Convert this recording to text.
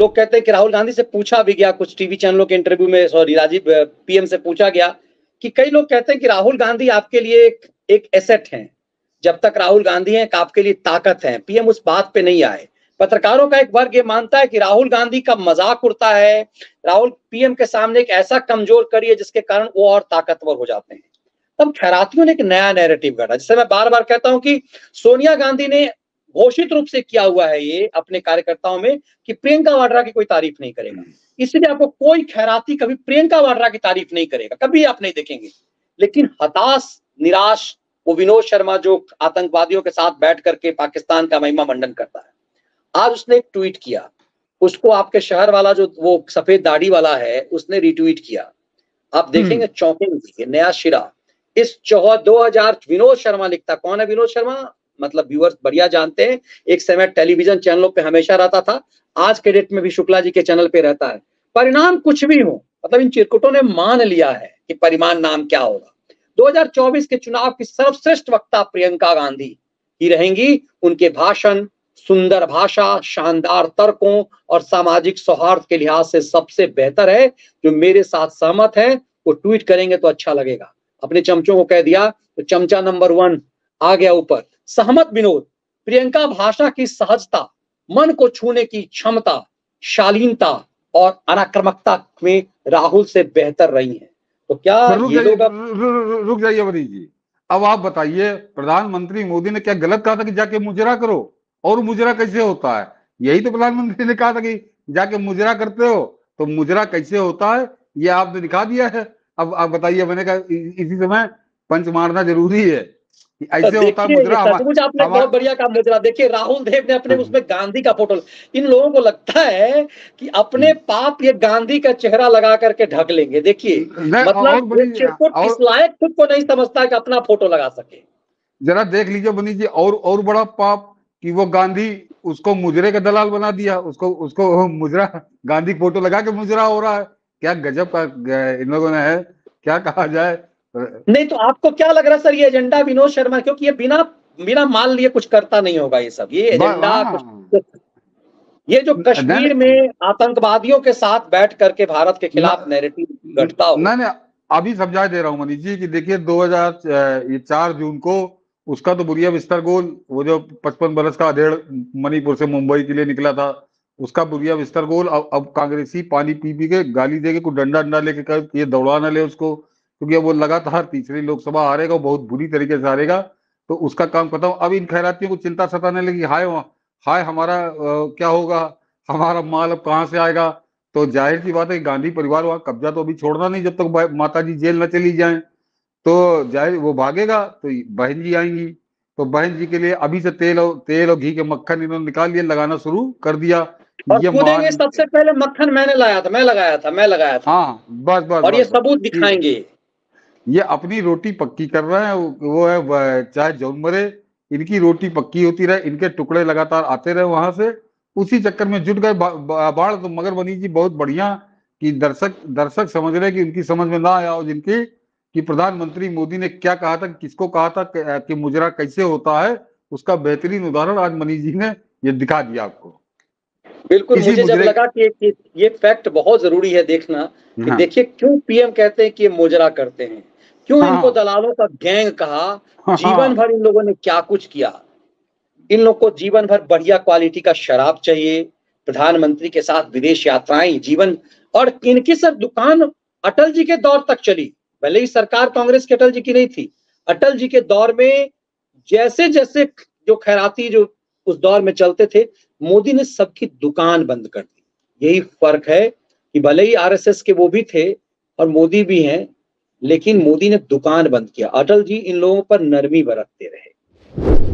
लोग कहते हैं कि राहुल गांधी से पूछा भी गया कुछ टीवी चैनलों के इंटरव्यू में, सॉरी राजीव पीएम से पूछा गया कि कई लोग कहते हैं कि राहुल गांधी आपके लिए एक एसेट हैं, जब तक राहुल गांधी हैं आपके लिए ताकत है। पीएम उस बात पे नहीं आए। पत्रकारों का एक वर्ग ये मानता है कि राहुल गांधी का मजाक उड़ता है, राहुल पीएम के सामने एक ऐसा कमजोर कड़ी है जिसके कारण वो और ताकतवर हो जाते हैं। तब खैरातियों ने एक नया नैरेटिव गढ़ा, जिससे मैं बार बार कहता हूं कि सोनिया गांधी ने घोषित रूप से किया हुआ है ये अपने कार्यकर्ताओं में कि प्रियंका वाड्रा की कोई तारीफ नहीं करेगा। इसलिए आपको कोई खैराती कभी प्रियंका वाड्रा की तारीफ नहीं करेगा, कभी आप नहीं देखेंगे। लेकिन हताश निराश वो विनोद शर्मा जो आतंकवादियों के साथ बैठ करके पाकिस्तान का महिमा मंडन करता है, आज उसने एक ट्वीट किया, उसको आपके शहर वाला जो वो सफेद दाढ़ी वाला है उसने रिट्वीट किया। आप देखेंगे चौंकेंगे, नया शिरा इस 2000 विनोद शर्मा लिखता। कौन है विनोद शर्मा? मतलब व्यूअर्स बढ़िया जानते हैं, एक समय टेलीविजन चैनलों पे हमेशा रहता था, आज के डेट में भी शुक्ला जी के चैनल पे रहता है। परिणाम कुछ भी हो, मतलब इन चिरकुटों ने मान लिया है कि परिणाम नाम क्या होगा। 2024 के चुनाव की सर्वश्रेष्ठ वक्ता प्रियंका गांधी ही रहेंगी। उनके भाषण, सुंदर भाषा, शानदार तर्कों और सामाजिक सौहार्द के लिहाज से सबसे बेहतर है। जो मेरे साथ सहमत है वो ट्वीट करेंगे तो अच्छा लगेगा। अपने चमचों को कह दिया तो चमचा नंबर 1 आ गया ऊपर। सहमत विनोद, प्रियंका भाषा की सहजता, मन को छूने की क्षमता, शालीनता और अनाक्रमकता में राहुल से बेहतर रही हैं। तो क्या ये लोग रुक जाइए वरीश जी, अब आप बताइए, प्रधानमंत्री मोदी ने क्या गलत कहा था कि जाके मुजरा करो? और मुजरा कैसे होता है? यही तो प्रधानमंत्री ने कहा था कि जाके मुजरा करते हो, तो मुजरा कैसे होता है ये आपने दिखा दिया है। अब आप बताइए, मैंने कहा इसी समय पंच मारना जरूरी है कि ऐसे होता है मुजरा। सचमुच आपने बहुत बढ़िया काम मुजरा। देखिए राहुल देव ने अपने उसमें गांधी का फोटो, इन लोगों को लगता है कि अपने पाप ये गांधी का चेहरा लगा करके ढक लेंगे। देखिए मतलब इस लायक खुद को नहीं समझता कि अपना फोटो लगा सके। जरा देख लीजिए बनी जी, और बड़ा पाप कि वो गांधी उसको मुजरे का दलाल बना दिया, उसको मुजरा, गांधी फोटो लगा के मुजरा हो रहा है। क्या गजब का इन लोगों ने है, क्या कहा जाए। नहीं तो आपको क्या लग रहा है सर, ये एजेंडा विनोद शर्मा, क्योंकि ये बिना मान लिए कुछ करता नहीं होगा ये सब, ये एजेंडा कुछ, ये जो कश्मीर में आतंकवादियों के साथ बैठ करके भारत के खिलाफ नैरेटिव गढ़ता हो। नहीं, अभी समझा दे रहा हूँ मनीष जी कि देखिए 2004 जून को उसका तो बुरिया बिस्तर गोल, वो जो 55 बरस का अधेड़ मणिपुर से मुंबई के लिए निकला था, उसका बुरिया बिस्तर गोल। अब कांग्रेसी पानी पी पी के गाली देके कुछ डंडा लेके ये दौड़ा ना ले उसको, क्योंकि वो लगातार तीसरी लोकसभा हारेगा, बहुत बुरी तरीके से हारेगा, तो उसका काम खत्म। अब इन खैरातियों को चिंता सताने लगी, हाय हमारा क्या होगा, हमारा माल अब कहाँ से आएगा। तो जाहिर सी बात है कि गांधी परिवार वहां कब्जा तो अभी छोड़ना नहीं जब तक माता जी जेल न चली जाएं। तो जाहिर वो भागेगा तो बहन जी आएंगी, तो बहन जी के लिए अभी से तेल और घी के मक्खन इन्होंने निकाल लिया, लगाना शुरू कर दिया। और कूदेंगे सबसे पहले मक्खन मैंने लाया था, मैं लगाया था। हाँ बस और ये सबूत दिखाएंगे। ये अपनी रोटी पक्की कर रहे हैं, वो है चाहे जौन मरे, इनकी रोटी पक्की होती रहे, इनके टुकड़े लगातार आते रहे वहां से, उसी चक्कर में जुट गए बाढ़। तो मगर मनीष जी बहुत बढ़िया कि दर्शक समझ रहे कि उनकी समझ में ना आया हो जिनकी, कि प्रधानमंत्री मोदी ने क्या कहा था, किसको कहा था कि मुजरा कैसे होता है, उसका बेहतरीन उदाहरण आज मनीष जी ने ये दिखा दिया आपको। बिल्कुल, मुझे जब लगा कि ये फैक्ट बहुत जरूरी है देखना कि देखिए क्यों पीएम कहते हैं कि ये मुजरा करते हैं, क्यों इनको दलालों का गैंग कहा, जीवन भर इन लोगों ने क्या कुछ किया। इन लोग को जीवन भर बढ़िया क्वालिटी का शराब चाहिए, प्रधानमंत्री के साथ विदेश यात्राएं जीवन, और इनकी सर दुकान अटल जी के दौर तक चली, भले ही सरकार कांग्रेस के अटल जी की नहीं थी। अटल जी के दौर में जैसे जैसे जो खैराती जो उस दौर में चलते थे, मोदी ने सबकी दुकान बंद कर दी। यही फर्क है कि भले ही आरएसएस के वो भी थे और मोदी भी हैं, लेकिन मोदी ने दुकान बंद किया। अटल जी इन लोगों पर नरमी बरतते रहे।